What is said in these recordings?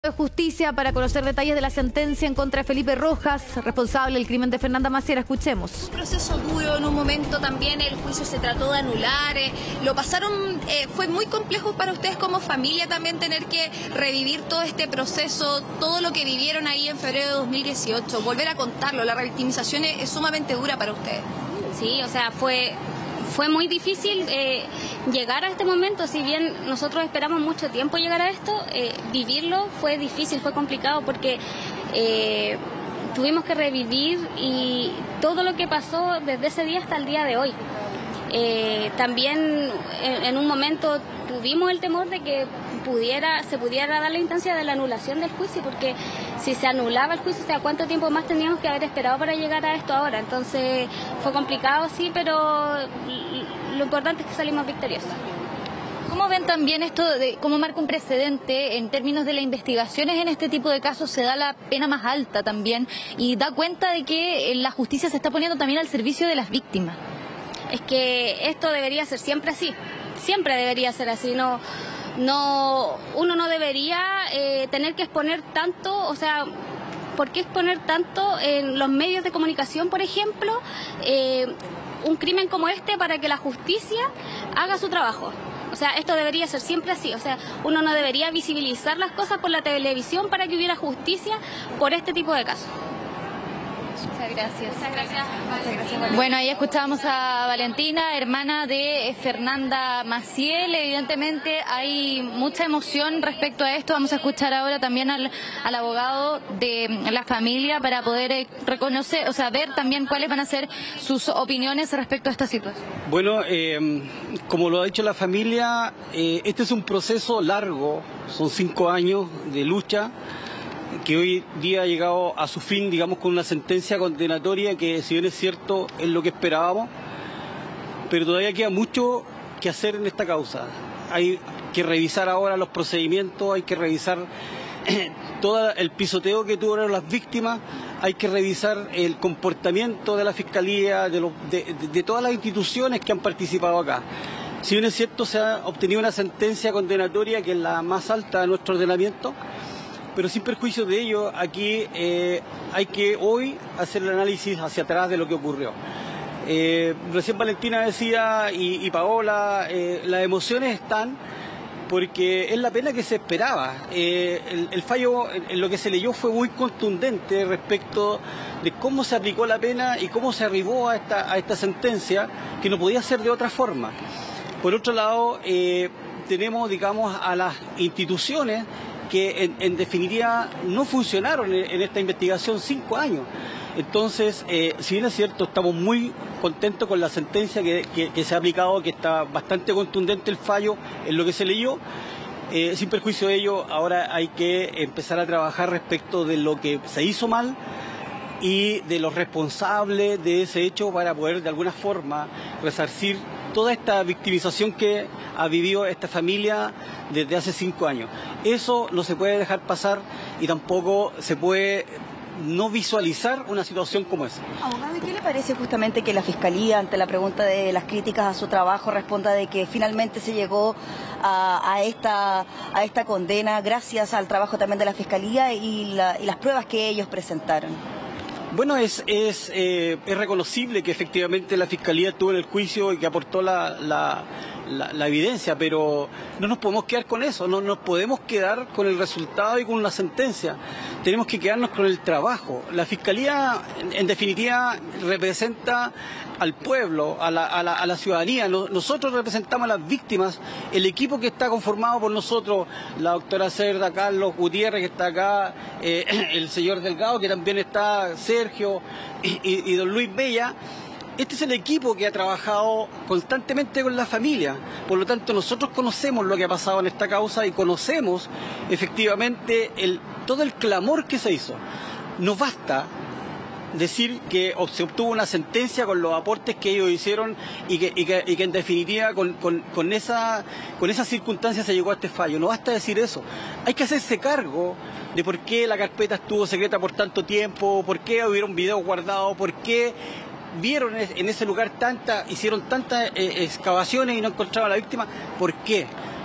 De Justicia para conocer detalles de la sentencia en contra de Felipe Rojas, responsable del crimen de Fernanda Maciera. Escuchemos. Un proceso duro, en un momento también el juicio se trató de anular, lo pasaron, fue muy complejo para ustedes como familia también tener que revivir todo este proceso, todo lo que vivieron ahí en febrero de 2018, volver a contarlo, la revictimización es sumamente dura para ustedes. Sí, o sea, fue muy difícil llegar a este momento. Si bien nosotros esperamos mucho tiempo llegar a esto, vivirlo fue difícil, fue complicado porque tuvimos que revivir y todo lo que pasó desde ese día hasta el día de hoy. También en un momento tuvimos el temor de que se pudiera dar la instancia de la anulación del juicio, porque si se anulaba el juicio, o sea, ¿cuánto tiempo más teníamos que haber esperado para llegar a esto ahora? Entonces fue complicado, sí, pero lo importante es que salimos victoriosos. ¿Cómo ven también esto de cómo marca un precedente en términos de las investigaciones en este tipo de casos? Se da la pena más alta también y da cuenta de que la justicia se está poniendo también al servicio de las víctimas. Es que esto debería ser siempre así, siempre debería ser así, uno no debería tener que exponer tanto, o sea, ¿por qué exponer tanto en los medios de comunicación, por ejemplo, un crimen como este para que la justicia haga su trabajo? O sea, esto debería ser siempre así, o sea, uno no debería visibilizar las cosas por la televisión para que hubiera justicia por este tipo de casos. Muchas gracias. Muchas gracias. Bueno, ahí escuchábamos a Valentina, hermana de Fernanda Maciel. Evidentemente hay mucha emoción respecto a esto. Vamos a escuchar ahora también al abogado de la familia para poder reconocer, o sea, ver también cuáles van a ser sus opiniones respecto a esta situación. Bueno, como lo ha dicho la familia, este es un proceso largo, son 5 años de lucha, que hoy día ha llegado a su fin, digamos, con una sentencia condenatoria que, si bien es cierto, es lo que esperábamos, pero todavía queda mucho que hacer en esta causa. Hay que revisar ahora los procedimientos, hay que revisar todo el pisoteo que tuvieron las víctimas, hay que revisar el comportamiento de la Fiscalía, de todas las instituciones que han participado acá. Si bien es cierto, se ha obtenido una sentencia condenatoria que es la más alta de nuestro ordenamiento, pero sin perjuicio de ello, aquí hay que hoy hacer el análisis hacia atrás de lo que ocurrió. Recién Valentina decía, y Paola, las emociones están porque es la pena que se esperaba. El fallo, en lo que se leyó, fue muy contundente respecto de cómo se aplicó la pena y cómo se arribó a esta sentencia, que no podía ser de otra forma. Por otro lado, tenemos, digamos, a las instituciones que en definitiva no funcionaron en esta investigación 5 años. Entonces, si bien es cierto, estamos muy contentos con la sentencia que se ha aplicado, que está bastante contundente el fallo en lo que se leyó. Sin perjuicio de ello, ahora hay que empezar a trabajar respecto de lo que se hizo mal y de los responsables de ese hecho para poder de alguna forma resarcir toda esta victimización que ha vivido esta familia desde hace 5 años. Eso no se puede dejar pasar y tampoco se puede no visualizar una situación como esa. Abogado, ¿y qué le parece justamente que la Fiscalía, ante la pregunta de las críticas a su trabajo, responda de que finalmente se llegó a esta condena gracias al trabajo también de la Fiscalía y las pruebas que ellos presentaron? Bueno, es reconocible que efectivamente la Fiscalía estuvo en el juicio y que aportó la evidencia, pero no nos podemos quedar con eso, no nos podemos quedar con el resultado y con una sentencia. Tenemos que quedarnos con el trabajo. La Fiscalía, en definitiva, representa al pueblo, a la ciudadanía. Nosotros representamos a las víctimas, el equipo que está conformado por nosotros, la doctora Cerda, Carlos Gutiérrez, que está acá, el señor Delgado, que también está, Sergio, y don Luis Bella. Este es el equipo que ha trabajado constantemente con la familia. Por lo tanto, nosotros conocemos lo que ha pasado en esta causa y conocemos efectivamente todo el clamor que se hizo. Nos basta decir que se obtuvo una sentencia con los aportes que ellos hicieron y que en definitiva con esa circunstancia se llegó a este fallo. No basta decir eso. Hay que hacerse cargo de por qué la carpeta estuvo secreta por tanto tiempo, por qué hubieron videos guardados, por qué vieron en ese lugar hicieron tantas excavaciones y no encontraban a la víctima. ¿Por qué?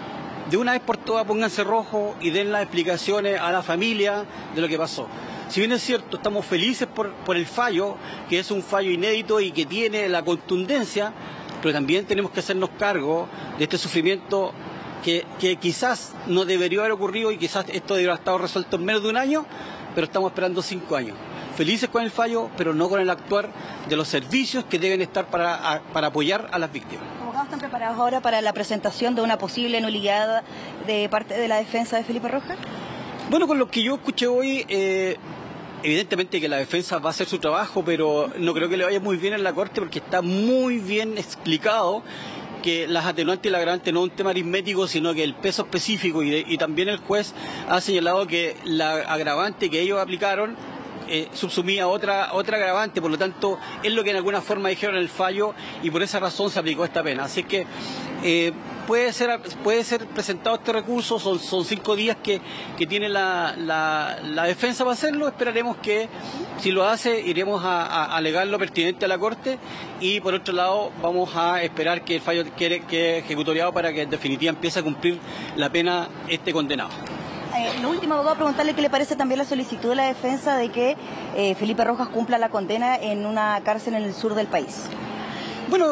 de una vez por todas pónganse rojo y den las explicaciones a la familia de lo que pasó. Si bien es cierto, estamos felices por el fallo, que es un fallo inédito y que tiene la contundencia, pero también tenemos que hacernos cargo de este sufrimiento que quizás no debería haber ocurrido y quizás esto debería haber estado resuelto en menos de un año, pero estamos esperando 5 años. Felices con el fallo, pero no con el actuar de los servicios que deben estar para apoyar a las víctimas. ¿Abogados están preparados ahora para la presentación de una posible nulidad de parte de la defensa de Felipe Rojas? Bueno, con lo que yo escuché hoy, evidentemente que la defensa va a hacer su trabajo, pero no creo que le vaya muy bien en la Corte porque está muy bien explicado que las atenuantes y la agravante no es un tema aritmético, sino que el peso específico y también el juez ha señalado que la agravante que ellos aplicaron subsumía otra agravante, por lo tanto es lo que en alguna forma dijeron en el fallo y por esa razón se aplicó esta pena. Así que puede ser presentado este recurso, son 5 días que tiene la defensa para hacerlo. Esperaremos que si lo hace iremos a alegar lo pertinente a la Corte y por otro lado vamos a esperar que el fallo quede ejecutoriado para que en definitiva empiece a cumplir la pena este condenado. Lo último, abogado, preguntarle qué le parece también la solicitud de la defensa de que Felipe Rojas cumpla la condena en una cárcel en el sur del país. Bueno,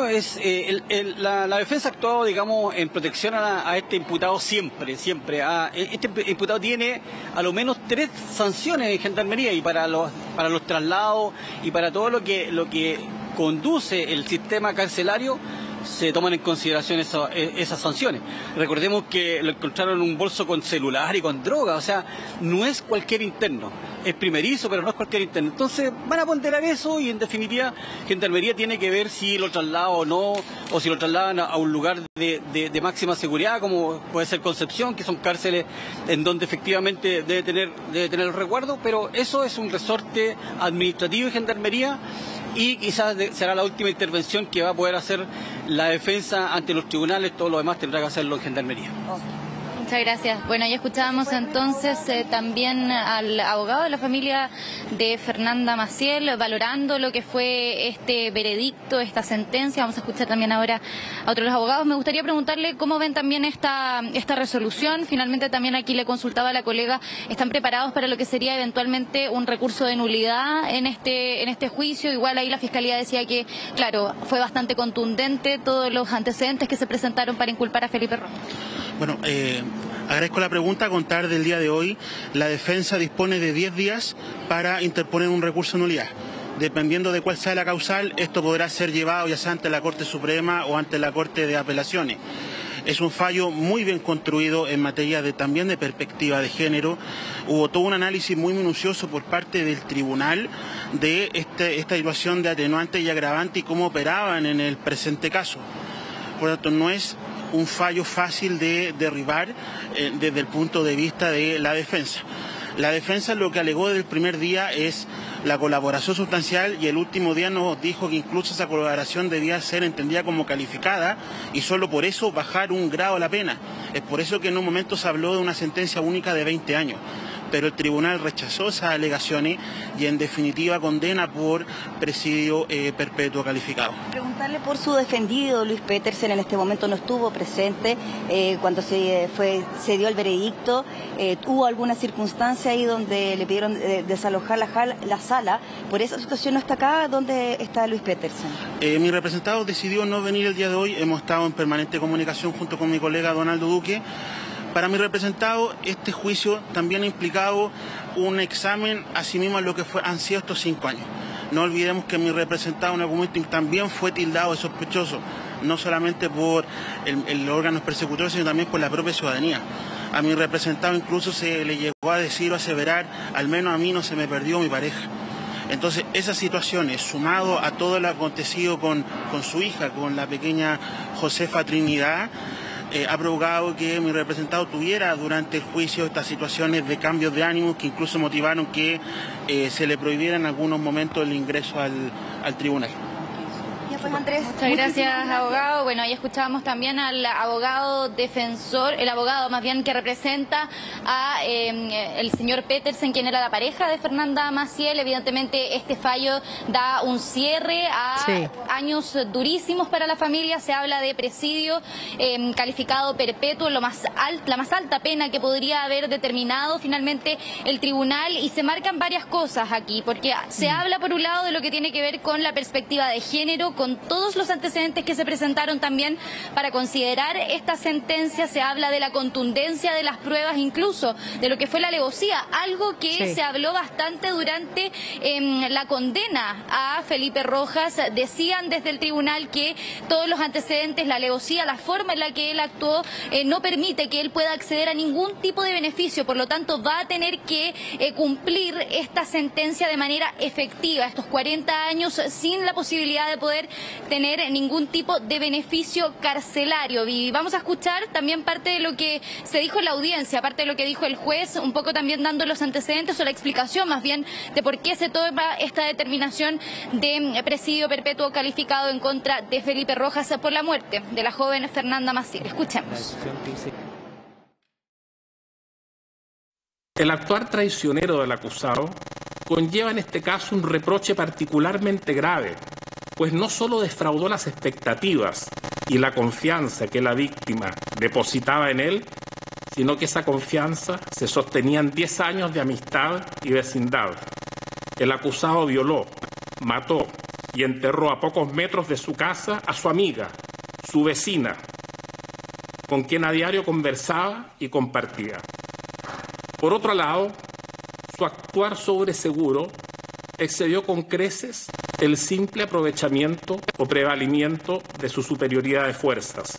la defensa ha actuado, digamos, en protección a este imputado siempre. Este imputado tiene a lo menos 3 sanciones en Gendarmería y para los traslados y para todo lo que conduce el sistema carcelario se toman en consideración esas sanciones. Recordemos que lo encontraron en un bolso con celular y con droga, o sea, no es cualquier interno. Es primerizo, pero no es cualquier interno. Entonces van a ponderar eso y en definitiva Gendarmería tiene que ver si lo traslada o no, o si lo trasladan a un lugar de máxima seguridad, como puede ser Concepción, que son cárceles en donde efectivamente debe tener el resguardo, pero eso es un resorte administrativo de Gendarmería y quizás será la última intervención que va a poder hacer la defensa ante los tribunales. Todo lo demás tendrá que hacerlo en Gendarmería. Muchas gracias. Bueno, ya escuchábamos entonces también al abogado de la familia de Fernanda Maciel valorando lo que fue este veredicto, esta sentencia. Vamos a escuchar también ahora a otros abogados. Me gustaría preguntarle cómo ven también esta resolución. Finalmente también aquí le consultaba a la colega, ¿están preparados para lo que sería eventualmente un recurso de nulidad en este juicio? Igual ahí la Fiscalía decía que, claro, fue bastante contundente todos los antecedentes que se presentaron para inculpar a Felipe Rojas. Bueno, agradezco la pregunta. A contar del día de hoy, la defensa dispone de 10 días para interponer un recurso de nulidad. Dependiendo de cuál sea la causal, esto podrá ser llevado ya sea ante la Corte Suprema o ante la Corte de Apelaciones. Es un fallo muy bien construido en materia también de perspectiva de género. Hubo todo un análisis muy minucioso por parte del tribunal de esta situación de atenuante y agravante y cómo operaban en el presente caso. Por lo tanto, no es un fallo fácil de derribar desde el punto de vista de la defensa. La defensa lo que alegó desde el primer día es la colaboración sustancial y el último día nos dijo que incluso esa colaboración debía ser entendida como calificada y solo por eso bajar un grado la pena. Es por eso que en un momento se habló de una sentencia única de 20 años. Pero el tribunal rechazó esas alegaciones y en definitiva condena por presidio perpetuo calificado. Preguntarle por su defendido, Luis Petersen, en este momento no estuvo presente cuando se dio el veredicto. ¿Hubo alguna circunstancia ahí donde le pidieron desalojar la sala? Por esa situación no está acá. ¿Dónde está Luis Petersen? Mi representado decidió no venir el día de hoy. Hemos estado en permanente comunicación junto con mi colega Donaldo Duque. Para mi representado, este juicio también ha implicado un examen, asimismo, a lo que han sido estos 5 años. No olvidemos que mi representado en algún momento también fue tildado de sospechoso, no solamente por el órgano persecutor, sino también por la propia ciudadanía. A mi representado incluso se le llegó a decir o aseverar, al menos a mí no se me perdió mi pareja. Entonces, esas situaciones, sumado a todo lo acontecido con su hija, con la pequeña Josefa Trinidad, ha provocado que mi representado tuviera durante el juicio estas situaciones de cambios de ánimos que incluso motivaron que se le prohibiera en algunos momentos el ingreso al tribunal. Pues, Andrés, muchas gracias, abogado. Bueno, ahí escuchábamos también al abogado defensor, el abogado más bien que representa a el señor Petersen, quien era la pareja de Fernanda Maciel. Evidentemente este fallo da un cierre a años durísimos para la familia. Se habla de presidio calificado perpetuo, la más alta pena que podría haber determinado finalmente el tribunal, y se marcan varias cosas aquí, porque se habla por un lado de lo que tiene que ver con la perspectiva de género, con todos los antecedentes que se presentaron también para considerar esta sentencia. Se habla de la contundencia de las pruebas, incluso de lo que fue la alevosía, algo que se habló bastante durante la condena a Felipe Rojas. Decían desde el tribunal que todos los antecedentes, la alevosía, la forma en la que él actuó, no permite que él pueda acceder a ningún tipo de beneficio, por lo tanto va a tener que cumplir esta sentencia de manera efectiva, estos 40 años sin la posibilidad de poder tener ningún tipo de beneficio carcelario. Y vamos a escuchar también parte de lo que se dijo en la audiencia, parte de lo que dijo el juez, un poco también dando los antecedentes o la explicación más bien de por qué se toma esta determinación de presidio perpetuo calificado en contra de Felipe Rojas por la muerte de la joven Fernanda Maciel. Escuchemos. El actuar traicionero del acusado conlleva en este caso un reproche particularmente grave, pues no solo defraudó las expectativas y la confianza que la víctima depositaba en él, sino que esa confianza se sostenía en 10 años de amistad y vecindad. El acusado violó, mató y enterró a pocos metros de su casa a su amiga, su vecina, con quien a diario conversaba y compartía. Por otro lado, su actuar sobreseguro excedió con creces el simple aprovechamiento o prevalimiento de su superioridad de fuerzas.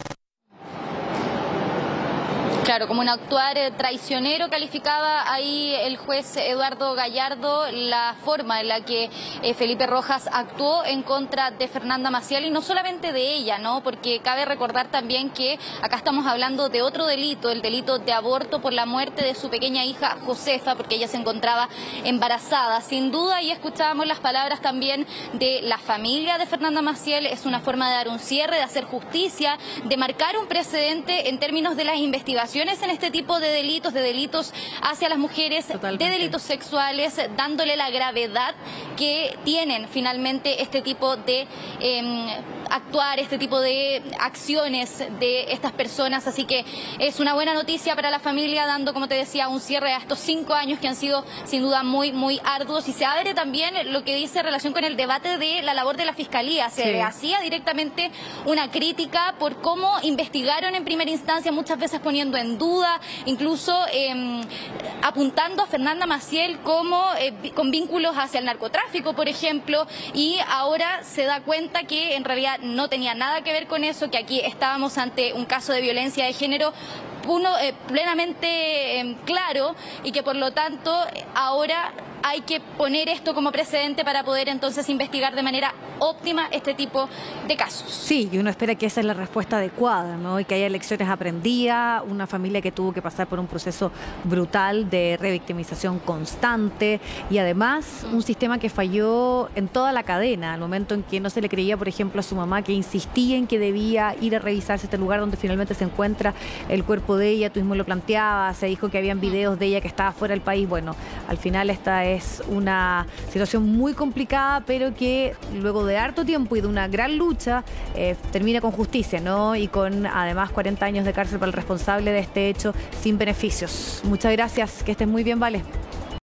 Claro, como un actuar traicionero calificaba ahí el juez Eduardo Gallardo la forma en la que Felipe Rojas actuó en contra de Fernanda Maciel, y no solamente de ella, ¿no? Porque cabe recordar también que acá estamos hablando de otro delito, el delito de aborto por la muerte de su pequeña hija Josefa, porque ella se encontraba embarazada. Sin duda, y escuchábamos las palabras también de la familia de Fernanda Maciel, es una forma de dar un cierre, de hacer justicia, de marcar un precedente en términos de las investigaciones en este tipo de delitos hacia las mujeres, de delitos sexuales, dándole la gravedad que tienen finalmente este tipo de actuar, este tipo de acciones de estas personas. Así que es una buena noticia para la familia, dando, como te decía, un cierre a estos 5 años que han sido sin duda muy, muy arduos. Y se abre también lo que dice en relación con el debate de la labor de la Fiscalía. Se le hacía directamente una crítica por cómo investigaron en primera instancia, muchas veces poniendo en duda, incluso apuntando a Fernanda Maciel como con vínculos hacia el narcotráfico, por ejemplo, y ahora se da cuenta que en realidad no tenía nada que ver con eso, que aquí estábamos ante un caso de violencia de género plenamente claro, y que por lo tanto ahora hay que poner esto como precedente para poder entonces investigar de manera óptima este tipo de casos. Sí, y uno espera que esa es la respuesta adecuada, ¿no? Y que haya lecciones aprendidas, una familia que tuvo que pasar por un proceso brutal de revictimización constante, y además un sistema que falló en toda la cadena, al momento en que no se le creía, por ejemplo, a su mamá, que insistía en que debía ir a revisarse este lugar donde finalmente se encuentra el cuerpo de ella. Tú mismo lo planteabas, se dijo que habían videos de ella que estaba fuera del país. Bueno, al final esta es una situación muy complicada, pero que luego de harto tiempo y de una gran lucha termina con justicia, ¿no? Y con además 40 años de cárcel para el responsable de este hecho sin beneficios. Muchas gracias, que estés muy bien, Vale.